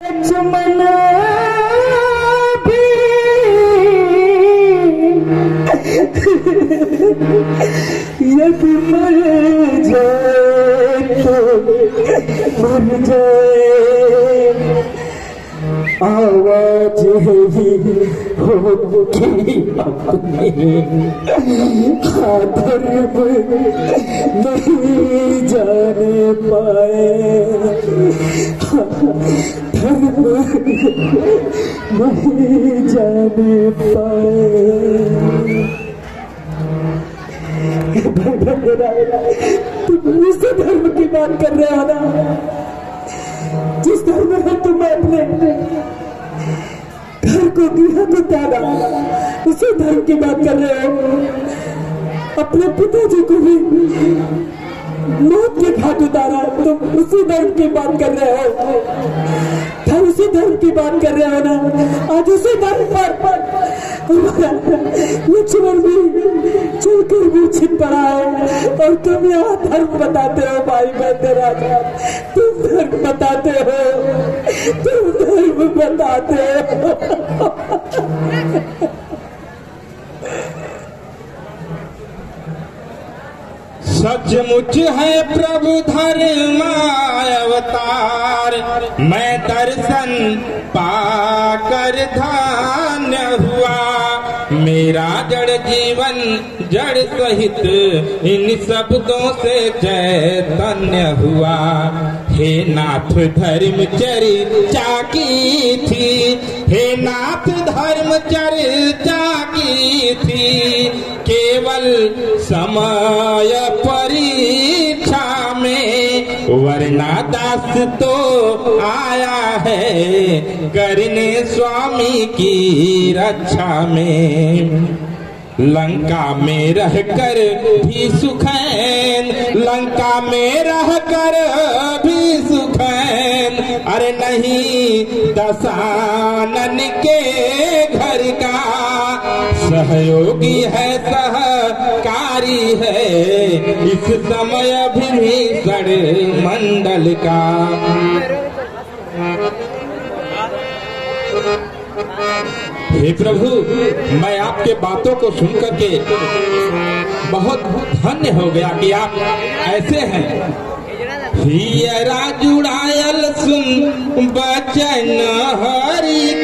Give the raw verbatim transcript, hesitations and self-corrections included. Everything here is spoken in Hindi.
लक्ष्मण भी यदि मर जाए तो मर जाए, आवाज ही होगी अपनी, धर्म नहीं जाने पाए, धर्म नहीं जाने पाए। तुम इस धर्म की बात कर रहे हो ना, जिस धर्म में तुम अपने घर को दिया को त्यागा, उसी धर्म की बात कर रहे हो। अपने पिताजी को भी मौत के घाट उतारा, तुम उसी धर्म की बात कर रहे हो। धर्म उसी धर्म की बात कर रहे हो ना, आज उसी धर्म पर लक्ष्मण भी चलकर भी छिप पड़ा है, और तुम यहाँ धर्म बताते हो। भाई बहन राजा, तुम धर्म बताते हो, तुम धर्म बताते हो। सचमुच है प्रभु धर्म अवतार, मैं दर्शन पाकर धन्य हुआ। मेरा जड़ जीवन जड़ सहित इन शब्दों से चैतन्य हुआ। हे नाथ धर्म चर्चा की थी, हे नाथ धर्म चर्चा की थी, केवल समय परीक्षा में वरना दास तो आया है करने स्वामी की रक्षा में। लंका में रहकर भी सुखैन, लंका में रहकर भी सुखैन, अरे नहीं दशानन के घर का सहयोगी है, सहकारी है इस समय विभीषण मंडल का। हे प्रभु, मैं आपके बातों को सुनकर के बहुत धन्य हो गया कि आप ऐसे हैं। हियरा जुड़ायल सुन बचन हरि।